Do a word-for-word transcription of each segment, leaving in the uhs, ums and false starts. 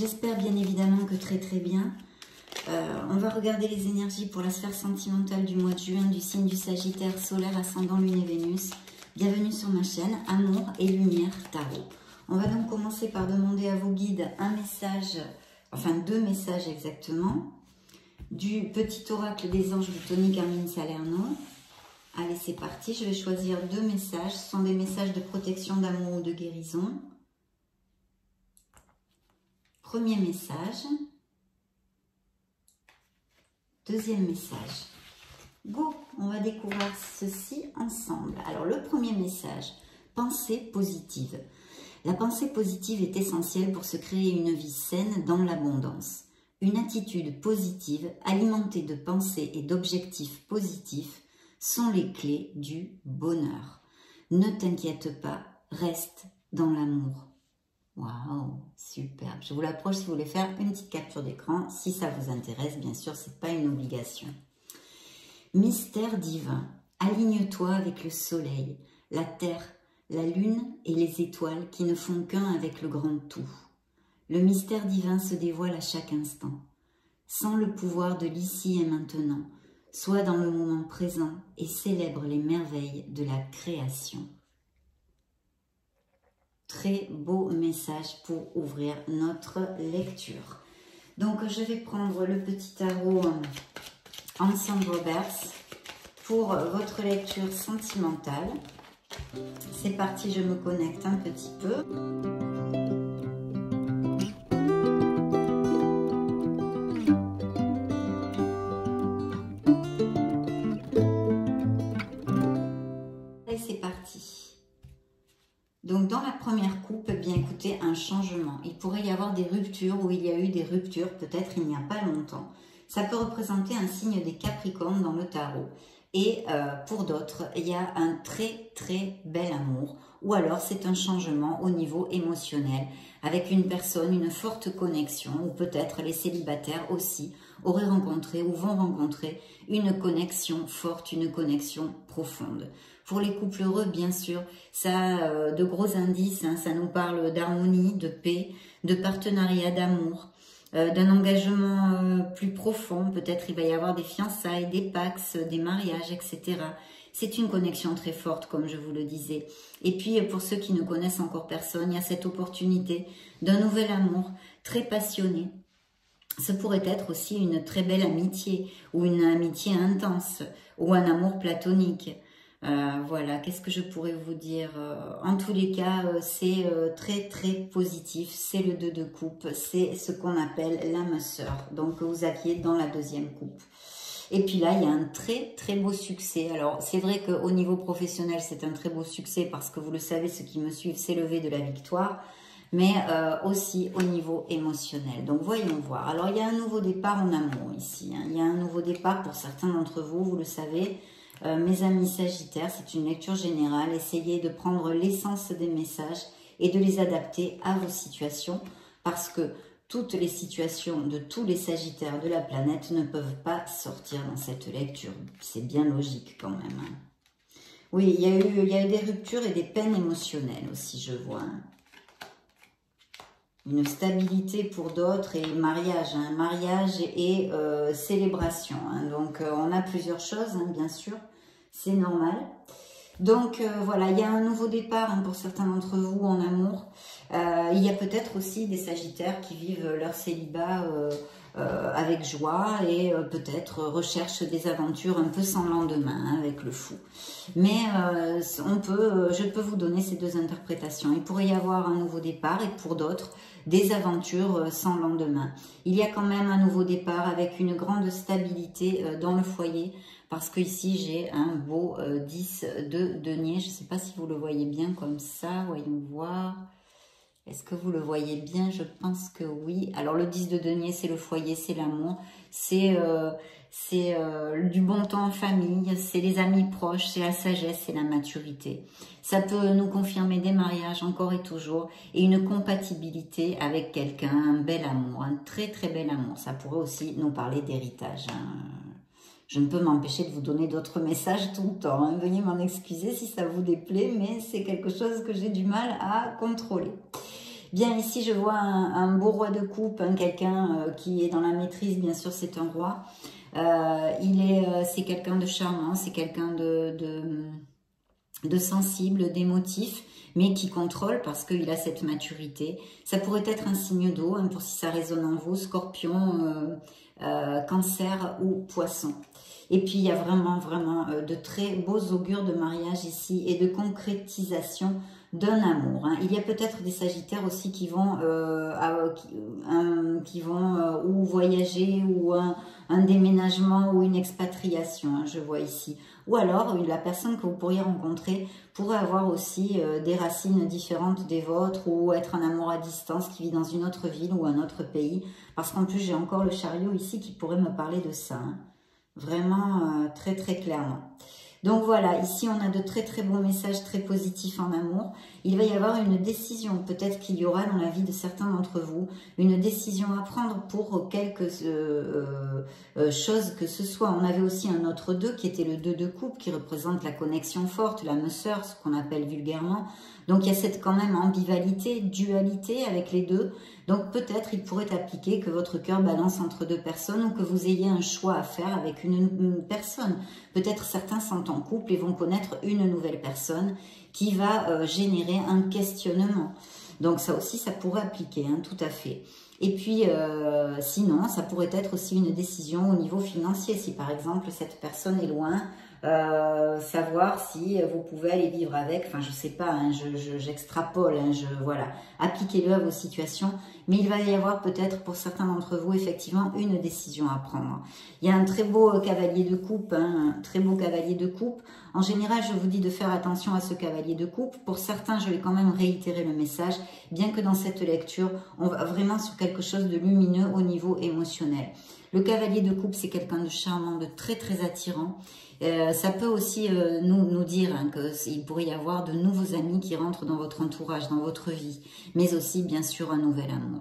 J'espère bien évidemment que très très bien. Euh, on va regarder les énergies pour la sphère sentimentale du mois de juin du signe du Sagittaire, solaire, ascendant, lune et Vénus. Bienvenue sur ma chaîne Amour et Lumière Tarot. On va donc commencer par demander à vos guides un message, enfin deux messages exactement, du petit oracle des anges de Tony Carmine Salerno. Allez, c'est parti, je vais choisir deux messages. Ce sont des messages de protection, d'amour ou de guérison. Premier message. Deuxième message. Go, on va découvrir ceci ensemble. Alors, le premier message, pensée positive. La pensée positive est essentielle pour se créer une vie saine dans l'abondance. Une attitude positive, alimentée de pensées et d'objectifs positifs, sont les clés du bonheur. Ne t'inquiète pas, reste dans l'amour. Waouh, superbe. Je vous l'approche si vous voulez faire une petite capture d'écran. Si ça vous intéresse, bien sûr, ce n'est pas une obligation. Mystère divin, aligne-toi avec le soleil, la terre, la lune et les étoiles qui ne font qu'un avec le grand tout. Le mystère divin se dévoile à chaque instant. Sans le pouvoir de l'ici et maintenant, sois dans le moment présent et célèbre les merveilles de la création. Très beau message pour ouvrir notre lecture. Donc, je vais prendre le petit tarot Ensemble Roberts pour votre lecture sentimentale. C'est parti, je me connecte un petit peu. Et c'est parti. Donc, dans la première coupe, eh bien écoutez, un changement. Il pourrait y avoir des ruptures ou il y a eu des ruptures, peut-être il n'y a pas longtemps. Ça peut représenter un signe des Capricornes dans le tarot. Et euh, pour d'autres, il y a un très très bel amour. Ou alors c'est un changement au niveau émotionnel avec une personne, une forte connexion. Ou peut-être les célibataires aussi auraient rencontré ou vont rencontrer une connexion forte, une connexion profonde. Pour les couples heureux, bien sûr, ça a euh, de gros indices, hein, ça nous parle d'harmonie, de paix, de partenariat, d'amour, euh, d'un engagement euh, plus profond. Peut-être il va y avoir des fiançailles, des pax, des mariages, et cetera. C'est une connexion très forte, comme je vous le disais. Et puis, pour ceux qui ne connaissent encore personne, il y a cette opportunité d'un nouvel amour très passionné. Ce pourrait être aussi une très belle amitié, ou une amitié intense, ou un amour platonique. Euh, voilà, qu'est-ce que je pourrais vous dire? En tous les cas, euh, c'est euh, très très positif, c'est le deux de coupe, c'est ce qu'on appelle l'âme sœur, donc que vous aviez dans la deuxième coupe. Et puis là, il y a un très très beau succès. Alors, c'est vrai qu'au niveau professionnel, c'est un très beau succès parce que vous le savez, ceux qui me suivent, c'est le V de la victoire, mais euh, aussi au niveau émotionnel. Donc, voyons voir. Alors, il y a un nouveau départ en amour ici, hein. Il y a un nouveau départ pour certains d'entre vous, vous le savez. Euh, mes amis Sagittaires, c'est une lecture générale. Essayez de prendre l'essence des messages et de les adapter à vos situations parce que toutes les situations de tous les Sagittaires de la planète ne peuvent pas sortir dans cette lecture. C'est bien logique quand même. Hein. Oui, il y a eu, il y a eu des ruptures et des peines émotionnelles aussi, je vois. Hein. Une stabilité pour d'autres et mariage, hein, mariage et euh, célébration. Hein. Donc, euh, on a plusieurs choses, hein, bien sûr, c'est normal. Donc, euh, voilà, il y a un nouveau départ hein, pour certains d'entre vous en amour. Euh, il y a peut-être aussi des Sagittaires qui vivent leur célibat euh, euh, avec joie et euh, peut-être recherchent des aventures un peu sans lendemain hein, avec le fou. Mais euh, on peut, je peux vous donner ces deux interprétations. Il pourrait y avoir un nouveau départ et pour d'autres, des aventures sans lendemain. Il y a quand même un nouveau départ avec une grande stabilité dans le foyer parce que ici j'ai un beau dix de denier. Je ne sais pas si vous le voyez bien comme ça, voyons voir. Est-ce que vous le voyez bien? Je pense que oui. Alors le dix de denier, c'est le foyer, c'est l'amour, c'est euh, c'est euh, du bon temps en famille, c'est les amis proches, c'est la sagesse, c'est la maturité. Ça peut nous confirmer des mariages encore et toujours et une compatibilité avec quelqu'un, un bel amour, un très très bel amour. Ça pourrait aussi nous parler d'héritage. Hein. Je ne peux m'empêcher de vous donner d'autres messages tout le temps. Hein. Veuillez m'en excuser si ça vous déplaît, mais c'est quelque chose que j'ai du mal à contrôler. Bien, ici, je vois un, un beau roi de coupe, hein, quelqu'un euh, qui est dans la maîtrise, bien sûr, c'est un roi. Euh, il est, euh, c'est quelqu'un de charmant, c'est quelqu'un de, de, de sensible, d'émotif, mais qui contrôle parce qu'il a cette maturité. Ça pourrait être un signe d'eau, hein, pour si ça résonne en vous, scorpion, euh, euh, cancer ou poisson. Et puis, il y a vraiment, vraiment euh, de très beaux augures de mariage ici et de concrétisation d'un amour. Hein. Il y a peut-être des sagittaires aussi qui vont, euh, à, qui, un, qui vont euh, ou voyager ou un, un déménagement ou une expatriation, hein, je vois ici. Ou alors, la personne que vous pourriez rencontrer pourrait avoir aussi euh, des racines différentes des vôtres ou être un amour à distance qui vit dans une autre ville ou un autre pays. Parce qu'en plus, j'ai encore le chariot ici qui pourrait me parler de ça. Hein. Vraiment euh, très très clairement. Donc voilà, ici on a de très très bons messages très positifs en amour. Il va y avoir une décision, peut-être qu'il y aura dans la vie de certains d'entre vous, une décision à prendre pour quelque euh, euh, chose que ce soit. On avait aussi un autre deux qui était le deux de coupe qui représente la connexion forte, l'âme sœur, ce qu'on appelle vulgairement. Donc il y a cette quand même ambivalité, dualité avec les deux. Donc peut-être il pourrait appliquer que votre cœur balance entre deux personnes ou que vous ayez un choix à faire avec une, une personne. Peut-être certains sont en couple et vont connaître une nouvelle personne qui va euh, générer un questionnement. Donc ça aussi, ça pourrait appliquer, hein, tout à fait. Et puis, euh, sinon, ça pourrait être aussi une décision au niveau financier. Si par exemple, cette personne est loin, euh, savoir si vous pouvez aller vivre avec, enfin je sais pas, hein, je, je, j'extrapole, hein, je, voilà, appliquez-le à vos situations, mais il va y avoir peut-être pour certains d'entre vous effectivement une décision à prendre. Il y a un très beau cavalier de coupe, hein, un très beau cavalier de coupe. En général, je vous dis de faire attention à ce cavalier de coupe. Pour certains, je vais quand même réitérer le message, bien que dans cette lecture, on va vraiment sur quelque chose de lumineux au niveau émotionnel. Le cavalier de coupe, c'est quelqu'un de charmant, de très très attirant. Euh, ça peut aussi euh, nous, nous dire hein, qu'il pourrait y avoir de nouveaux amis qui rentrent dans votre entourage, dans votre vie, mais aussi bien sûr un nouvel amour.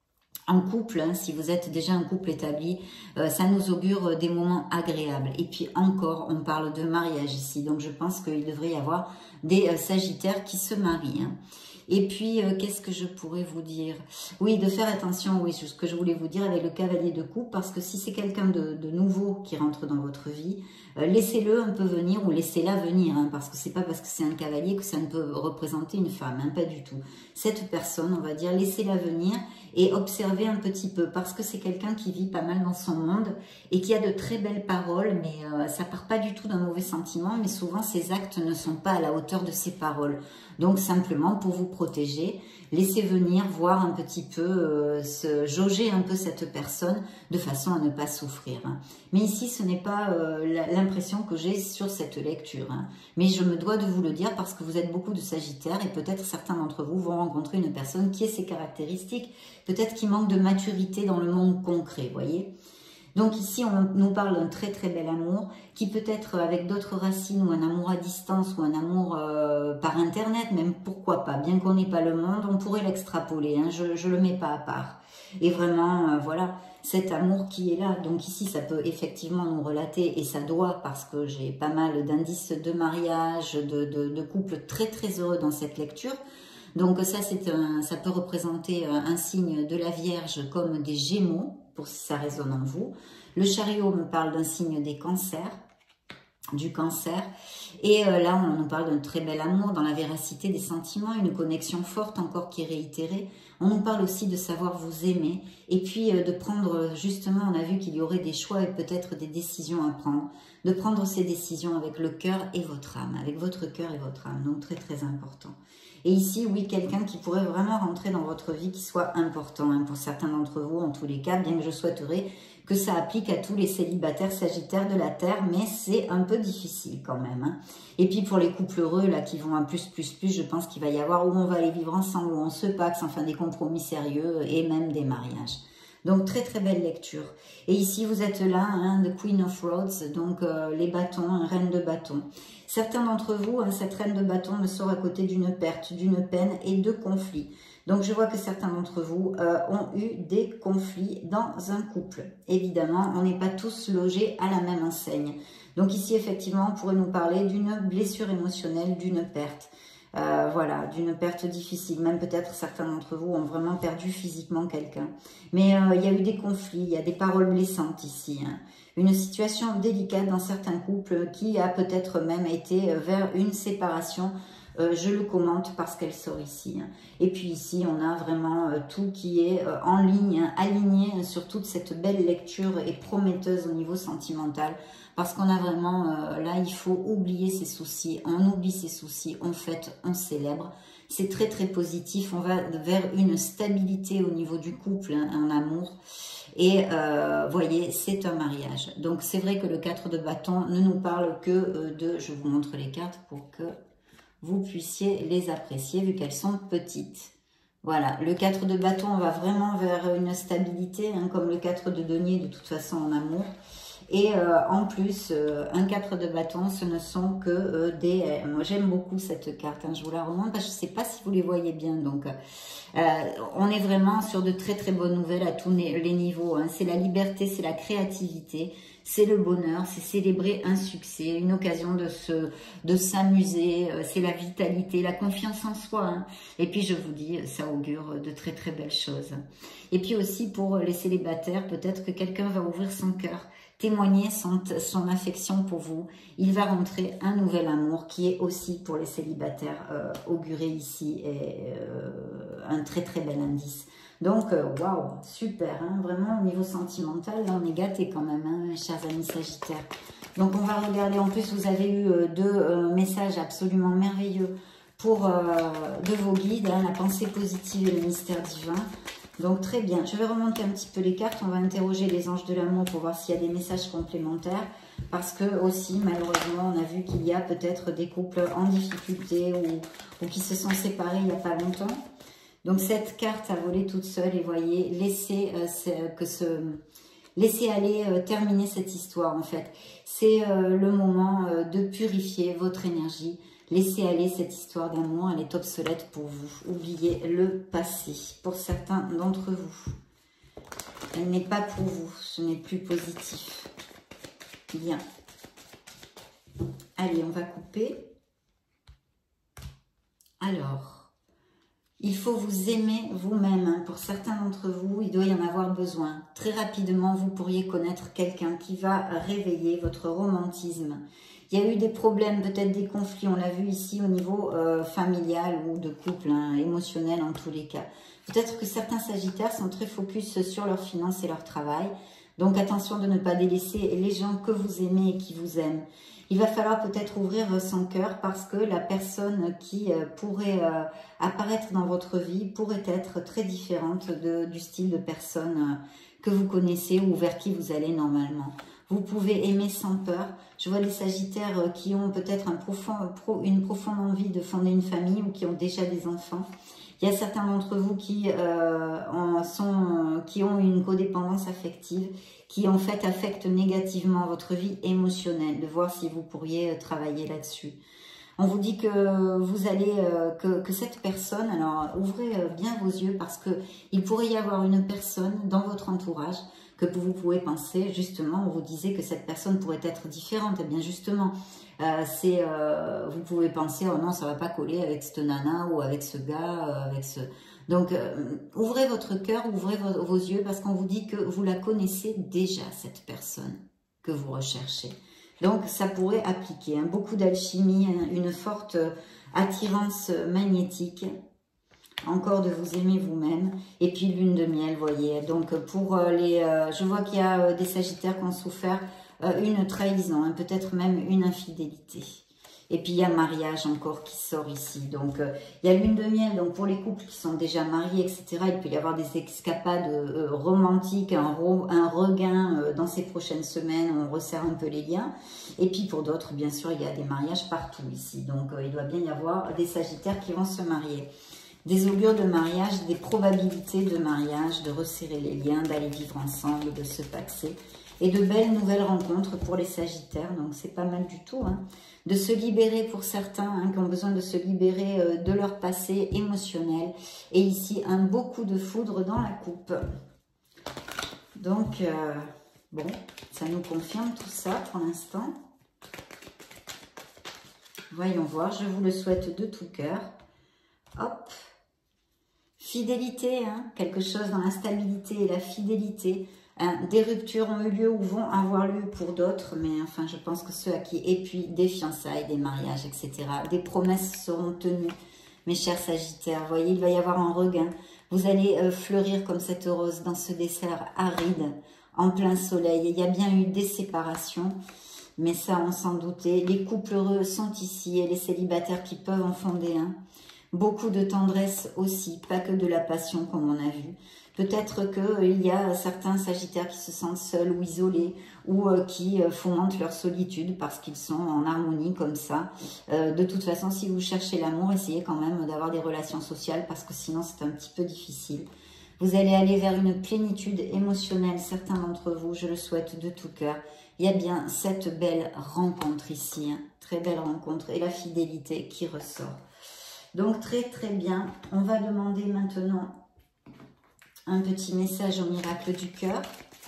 En couple, hein, si vous êtes déjà un couple établi, euh, ça nous augure des moments agréables. Et puis encore, on parle de mariage ici, donc je pense qu'il devrait y avoir des euh, sagittaires qui se marient. Hein. Et puis, euh, qu'est-ce que je pourrais vous dire? Oui, de faire attention, oui, c'est ce que je voulais vous dire avec le cavalier de coupe, parce que si c'est quelqu'un de, de nouveau qui rentre dans votre vie, euh, laissez-le un peu venir ou laissez-la venir, hein, parce que c'est pas parce que c'est un cavalier que ça ne peut représenter une femme, hein, pas du tout. Cette personne, on va dire, laissez-la venir et observez un petit peu, parce que c'est quelqu'un qui vit pas mal dans son monde et qui a de très belles paroles, mais euh, ça part pas du tout d'un mauvais sentiment, mais souvent ses actes ne sont pas à la hauteur de ses paroles. Donc simplement pour vous protéger, laissez venir voir un petit peu, euh, se jauger un peu cette personne de façon à ne pas souffrir. Hein. Mais ici, ce n'est pas euh, l'impression que j'ai sur cette lecture. Hein. Mais je me dois de vous le dire parce que vous êtes beaucoup de Sagittaires et peut-être certains d'entre vous vont rencontrer une personne qui ait ces caractéristiques, peut-être qui manque de maturité dans le monde concret, voyez. Donc ici, on nous parle d'un très très bel amour qui peut être avec d'autres racines ou un amour à distance ou un amour euh, par internet, même pourquoi pas. Bien qu'on n'ait pas le monde, on pourrait l'extrapoler, hein, je ne le mets pas à part. Et vraiment, euh, voilà, cet amour qui est là. Donc ici, ça peut effectivement nous relater, et ça doit, parce que j'ai pas mal d'indices de mariage, de, de, de couples très très heureux dans cette lecture. Donc ça, c'est un, ça peut représenter un signe de la Vierge comme des Gémeaux, pour si ça résonne en vous. Le chariot me parle d'un signe des cancers, du cancer. Et euh, là, on nous parle d'un très bel amour, dans la véracité des sentiments, une connexion forte encore qui est réitérée. On nous parle aussi de savoir vous aimer. Et puis euh, de prendre, justement, on a vu qu'il y aurait des choix et peut-être des décisions à prendre. De prendre ces décisions avec le cœur et votre âme, avec votre cœur et votre âme. Donc très très important. Et ici, oui, quelqu'un qui pourrait vraiment rentrer dans votre vie, qui soit important, hein, pour certains d'entre vous, en tous les cas, bien que je souhaiterais que ça applique à tous les célibataires sagittaires de la Terre, mais c'est un peu difficile quand même. Hein. Et puis pour les couples heureux, là, qui vont à plus, plus, plus, je pense qu'il va y avoir où on va aller vivre ensemble, où on se paxe, enfin des compromis sérieux et même des mariages. Donc très très belle lecture. Et ici vous êtes là, hein, The Queen of Rods, donc euh, les bâtons, hein, reine de bâtons. Certains d'entre vous, hein, cette reine de bâtons me sort à côté d'une perte, d'une peine et de conflits. Donc je vois que certains d'entre vous euh, ont eu des conflits dans un couple. Évidemment, on n'est pas tous logés à la même enseigne. Donc ici effectivement, on pourrait nous parler d'une blessure émotionnelle, d'une perte. Euh, voilà, d'une perte difficile. Même peut-être certains d'entre vous ont vraiment perdu physiquement quelqu'un. Mais euh, il y a eu des conflits, il y a des paroles blessantes ici. Hein. Une situation délicate dans certains couples qui a peut-être même été vers une séparation. Euh, je le commente parce qu'elle sort ici. Hein. Et puis ici, on a vraiment euh, tout qui est euh, en ligne, hein, aligné sur toute cette belle lecture et prometteuse au niveau sentimental. Parce qu'on a vraiment, euh, là, il faut oublier ses soucis. On oublie ses soucis, on fête, on célèbre. C'est très, très positif. On va vers une stabilité au niveau du couple, hein, en amour. Et euh, voyez, c'est un mariage. Donc, c'est vrai que le quatre de bâton ne nous parle que euh, de... Je vous montre les cartes pour que vous puissiez les apprécier vu qu'elles sont petites. Voilà, le quatre de bâton, on va vraiment vers une stabilité, hein, comme le quatre de denier de toute façon en amour. Et euh, en plus, euh, un quatre de bâton, ce ne sont que euh, des... Euh, moi, j'aime beaucoup cette carte, hein, je vous la remonte, parce que je ne sais pas si vous les voyez bien. Donc, euh, on est vraiment sur de très très bonnes nouvelles à tous les niveaux. Hein. C'est la liberté, c'est la créativité, c'est le bonheur, c'est célébrer un succès, une occasion de se, de s'amuser, euh, c'est la vitalité, la confiance en soi. Hein. Et puis, je vous dis, ça augure de très très belles choses. Et puis aussi, pour les célibataires, peut-être que quelqu'un va ouvrir son cœur, témoigner son, son affection pour vous. Il va rentrer un nouvel amour qui est aussi pour les célibataires euh, auguré ici et euh, un très très bel indice. Donc, waouh, wow, super, hein, vraiment au niveau sentimental, là on est gâtés quand même, hein, chers amis sagittaires. Donc on va regarder, en plus vous avez eu euh, deux euh, messages absolument merveilleux pour euh, de vos guides, hein, la pensée positive et le mystère divin. Donc très bien, je vais remonter un petit peu les cartes, on va interroger les anges de l'amour pour voir s'il y a des messages complémentaires. Parce que aussi, malheureusement, on a vu qu'il y a peut-être des couples en difficulté ou, ou qui se sont séparés il n'y a pas longtemps. Donc cette carte a volé toute seule et voyez, laissez, euh, que ce, laissez aller euh, terminer cette histoire en fait. C'est euh, le moment euh, de purifier votre énergie. Laissez aller cette histoire d'amour, elle est obsolète pour vous. Oubliez le passé, pour certains d'entre vous. Elle n'est pas pour vous, ce n'est plus positif. Bien. Allez, on va couper. Alors, il faut vous aimer vous-même. Hein. Pour certains d'entre vous, il doit y en avoir besoin. Très rapidement, vous pourriez connaître quelqu'un qui va réveiller votre romantisme. Il y a eu des problèmes, peut-être des conflits, on l'a vu ici au niveau euh, familial ou de couple, hein, émotionnel en tous les cas. Peut-être que certains sagittaires sont très focus sur leurs finances et leur travail. Donc attention de ne pas délaisser les gens que vous aimez et qui vous aiment. Il va falloir peut-être ouvrir son cœur parce que la personne qui euh, pourrait euh, apparaître dans votre vie pourrait être très différente de, du style de personne euh, que vous connaissez ou vers qui vous allez normalement. Vous pouvez aimer sans peur. Je vois des sagittaires qui ont peut-être un profond, une profonde envie de fonder une famille ou qui ont déjà des enfants. Il y a certains d'entre vous qui, euh, en sont, qui ont une codépendance affective, qui en fait affectent négativement votre vie émotionnelle, de voir si vous pourriez travailler là-dessus. On vous dit que vous allez, euh, que, que cette personne, alors ouvrez bien vos yeux parce que il pourrait y avoir une personne dans votre entourage que vous pouvez penser, justement, on vous disait que cette personne pourrait être différente. Et bien justement, euh, c'est, euh, vous pouvez penser, oh non, ça va pas coller avec cette nana ou avec ce gars, euh, avec ce... Donc, euh, ouvrez votre cœur, ouvrez vos, vos yeux parce qu'on vous dit que vous la connaissez déjà, cette personne que vous recherchez. Donc, ça pourrait appliquer hein, beaucoup d'alchimie, hein, une forte attirance magnétique. Encore de vous aimer vous-même. Et puis lune de miel, voyez. Donc pour les... Euh, je vois qu'il y a euh, des sagittaires qui ont souffert euh, une trahison, hein, peut-être même une infidélité. Et puis il y a mariage encore qui sort ici. Donc euh, il y a lune de miel, donc pour les couples qui sont déjà mariés, et cetera. Il peut y avoir des escapades euh, romantiques, un, re, un regain euh, dans ces prochaines semaines. On resserre un peu les liens. Et puis pour d'autres, bien sûr, il y a des mariages partout ici. Donc euh, il doit bien y avoir des sagittaires qui vont se marier. Des augures de mariage, des probabilités de mariage, de resserrer les liens, d'aller vivre ensemble, de se paxer. Et de belles nouvelles rencontres pour les sagittaires, donc c'est pas mal du tout. Hein. De se libérer pour certains hein, qui ont besoin de se libérer euh, de leur passé émotionnel. Et ici, un beau coup de foudre dans la coupe. Donc, euh, bon, ça nous confirme tout ça pour l'instant. Voyons voir, je vous le souhaite de tout cœur. Hop. Fidélité, hein, quelque chose dans la stabilité et la fidélité. Hein, des ruptures ont eu lieu ou vont avoir lieu pour d'autres, mais enfin, je pense que ceux à qui... Et puis, des fiançailles, des mariages, et cetera. Des promesses seront tenues, mes chers Sagittaires. Vous voyez, il va y avoir un regain. Vous allez euh, fleurir comme cette rose dans ce dessert aride, en plein soleil. Il y a bien eu des séparations, mais ça, on s'en doutait. Les couples heureux sont ici et les célibataires qui peuvent en fonder un. Beaucoup de tendresse aussi, pas que de la passion comme on a vu. Peut-être qu'il y a certains Sagittaires qui se sentent seuls ou isolés ou euh, qui euh, fomentent leur solitude parce qu'ils sont en harmonie comme ça. Euh, de toute façon, si vous cherchez l'amour, essayez quand même d'avoir des relations sociales parce que sinon c'est un petit peu difficile. Vous allez aller vers une plénitude émotionnelle, certains d'entre vous, je le souhaite de tout cœur. Il y a bien cette belle rencontre ici, hein, très belle rencontre et la fidélité qui ressort. Donc très très bien, on va demander maintenant un petit message au miracle du cœur.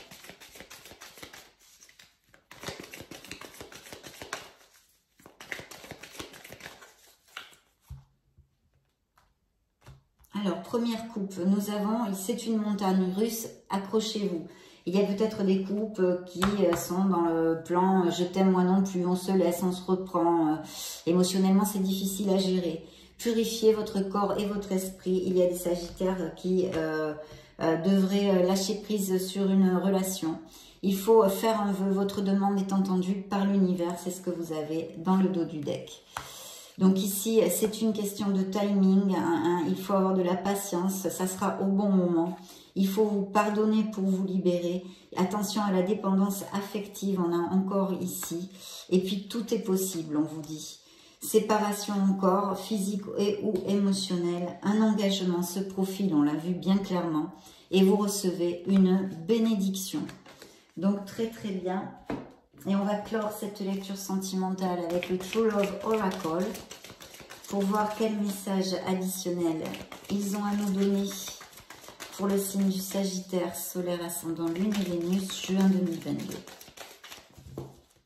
Alors, première coupe, nous avons, c'est une montagne russe, accrochez-vous. Il y a peut-être des coupes qui sont dans le plan « je t'aime moi non plus », on se laisse, on se reprend. Émotionnellement, c'est difficile à gérer. Purifiez votre corps et votre esprit. Il y a des Sagittaires qui euh, euh, devraient lâcher prise sur une relation. Il faut faire un vœu. Votre demande est entendue par l'univers. C'est ce que vous avez dans le dos du deck. Donc ici, c'est une question de timing. Hein, hein. Il faut avoir de la patience. Ça sera au bon moment. Il faut vous pardonner pour vous libérer. Attention à la dépendance affective. On a encore ici. Et puis, tout est possible, on vous dit. Séparation encore, physique et ou émotionnelle. Un engagement se profile, on l'a vu bien clairement. Et vous recevez une bénédiction. Donc très très bien. Et on va clore cette lecture sentimentale avec le True Love Oracle. Pour voir quel message additionnel ils ont à nous donner. Pour le signe du Sagittaire, solaire ascendant Lune et Vénus, juin deux mille vingt-deux.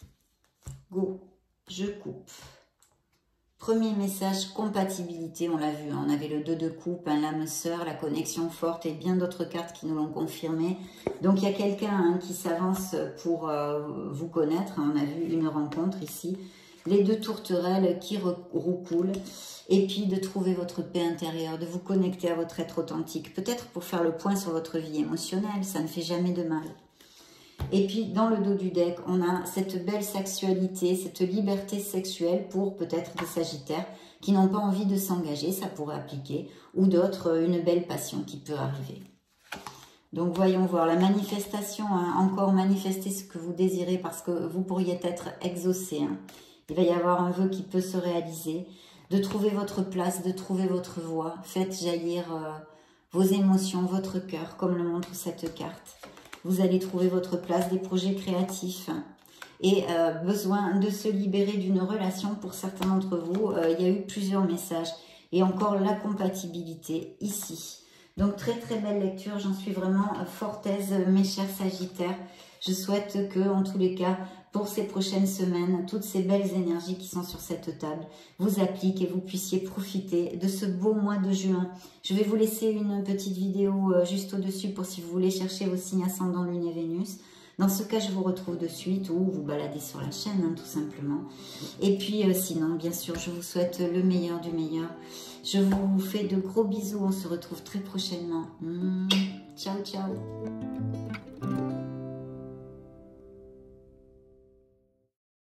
Go, je coupe. Premier message, compatibilité, on l'a vu, hein, on avait le deux de coupe, un l'âme sœur, la connexion forte et bien d'autres cartes qui nous l'ont confirmé. Donc il y a quelqu'un hein, qui s'avance pour euh, vous connaître, hein, on a vu une rencontre ici. Les deux tourterelles qui roucoulent et puis de trouver votre paix intérieure, de vous connecter à votre être authentique. Peut-être pour faire le point sur votre vie émotionnelle, ça ne fait jamais de mal. Et puis, dans le dos du deck, on a cette belle sexualité, cette liberté sexuelle pour peut-être des Sagittaires qui n'ont pas envie de s'engager, ça pourrait appliquer, ou d'autres, une belle passion qui peut arriver. Donc, voyons voir la manifestation, hein, encore manifester ce que vous désirez parce que vous pourriez être exaucé. Hein. Il va y avoir un vœu qui peut se réaliser, de trouver votre place, de trouver votre voie. Faites jaillir euh, vos émotions, votre cœur, comme le montre cette carte. Vous allez trouver votre place, des projets créatifs et euh, besoin de se libérer d'une relation pour certains d'entre vous. Euh, il y a eu plusieurs messages et encore la compatibilité ici. Donc très très belle lecture, j'en suis vraiment fort aise mes chers Sagittaires. Je souhaite que en tous les cas, pour ces prochaines semaines, toutes ces belles énergies qui sont sur cette table vous appliquent et vous puissiez profiter de ce beau mois de juin. Je vais vous laisser une petite vidéo juste au-dessus pour si vous voulez chercher vos signes ascendants Lune et Vénus. Dans ce cas, je vous retrouve de suite ou vous baladez sur la chaîne, hein, tout simplement. Et puis, euh, sinon, bien sûr, je vous souhaite le meilleur du meilleur. Je vous fais de gros bisous. On se retrouve très prochainement. Mmh. Ciao, ciao.